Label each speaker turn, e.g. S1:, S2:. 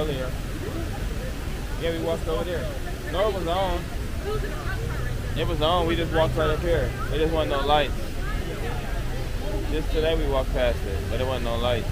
S1: earlier. Yeah, we walked over there. No, it was on. It was on. We just walked right up here. There just wasn't no lights. Just today we walked past it, but there wasn't no lights.